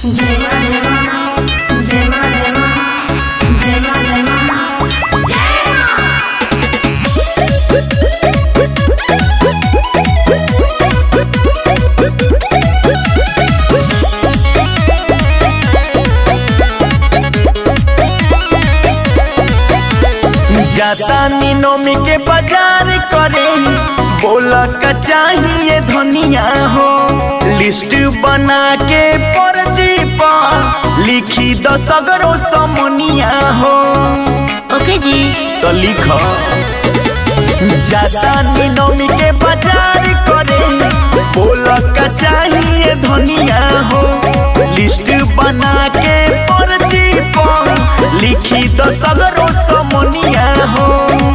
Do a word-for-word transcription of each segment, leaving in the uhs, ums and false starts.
जाता नौमी के बाजार करे बोला का चाहिए धनिया हो। लिस्ट बना के पर्ची पर लिखी द सगरो समनिया हो। ओके जी तो लिख। जाता नौमी के बाजार करे बोला का चाहिए धनिया हो। लिस्ट बना के पर्ची पर लिखी द सगरो समनिया हो।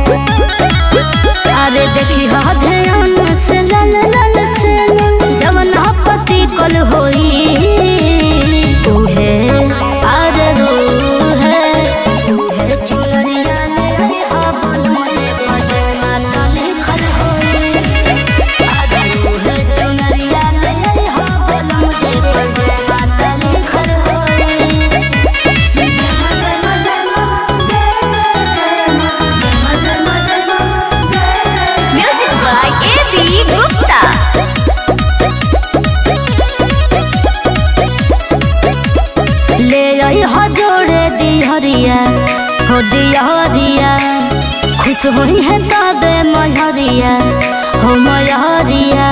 अरे देखी हा ध्यान से लल लल से जवन पति कल होई तू है अरे रू है तू है चुनरिया ले आ बोल मुझे बजे माता लिखल होई। अरे रू है चुनरिया ले आ बोल मुझे बजे माता लिखल होई। हो जोड़े दिहरिया हो दिहरिया खुश होई है तबे मयहरिया हो मयहरिया।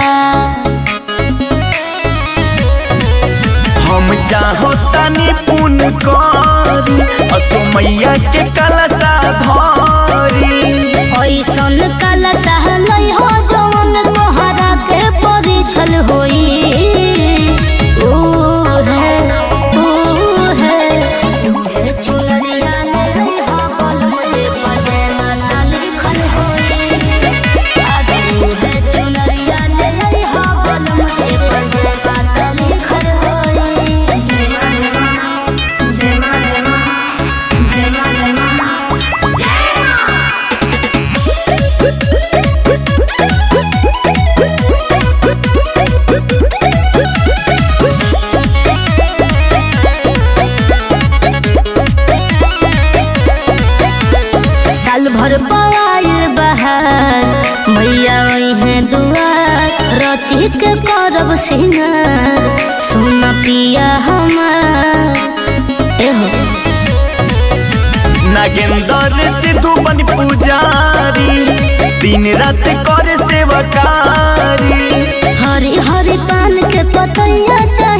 हम चाहो तनी पुन करी असो मैया के कलसा धरी। ऐसन कलसा लई हो जवन तोहरा के परिछल होई। भर पवाइल बहार मैया है दुआर रची के करब सिंगार सुन पिया हमार। नागेंद्र सिद्धू बन पुजारी दिन रात कर सेवकारी। हरी हरी पान के पतैया